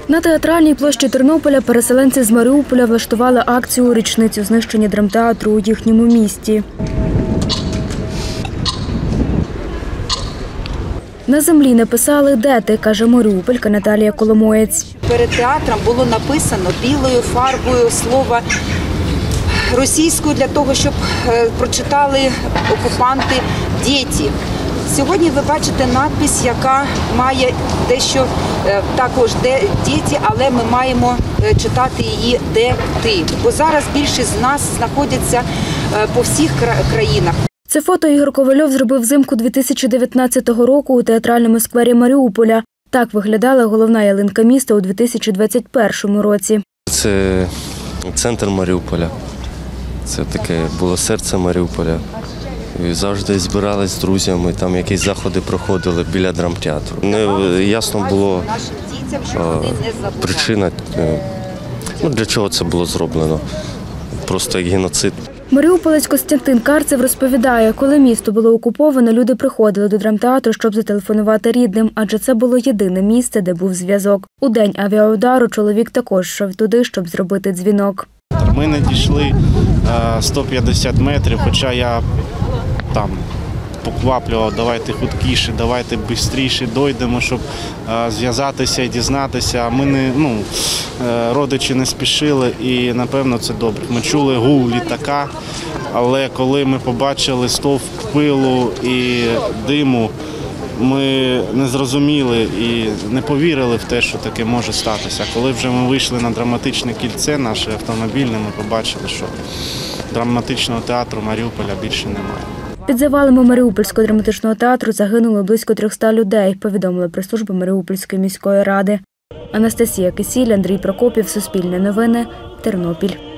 На театральній площі Тернополя переселенці з Маріуполя влаштували акцію у річницю знищення драмтеатру у їхньому місті. На землі написали «Де ти?», каже маріуполька Наталія Коломоєць. Перед театром було написано білою фарбою слово російською для того, щоб прочитали окупанти «Діти». Сьогодні ви бачите надпис, яка має дещо також «Де діти», але ми маємо читати її «Де ти?», бо зараз більшість з нас знаходяться по всіх країнах. Це фото Ігор Ковальов зробив взимку 2019 року у театральному сквері Маріуполя. Так виглядала головна ялинка міста у 2021 році. Це центр Маріуполя. Це таке було серце Маріуполя. І завжди збирались з друзями, там якісь заходи проходили біля драмтеатру. Не ясно було причина, для чого це було зроблено. Просто як геноцид. Маріуполець Костянтин Карцев розповідає, коли місто було окуповане, люди приходили до драмтеатру, щоб зателефонувати рідним, адже це було єдине місце, де був зв'язок. У день авіаудару чоловік також йшов туди, щоб зробити дзвінок. Ми не дійшли 150 метрів, хоча я там покваплював, давайте худкіше, давайте швидше дійдемо, щоб зв'язатися і дізнатися. Ми родичі не спішили і, напевно, це добре. Ми чули гул літака, але коли ми побачили стовп пилу і диму, ми не зрозуміли і не повірили в те, що таке може статися. Коли вже ми вийшли на драматичне кільце, наше автомобільне, ми побачили, що драматичного театру Маріуполя більше немає. Під завалами Маріупольського драматичного театру загинуло близько 300 людей, повідомила прес-служба Маріупольської міської ради. Анастасія Кисіль, Андрій Прокопів, Суспільне новини, Тернопіль.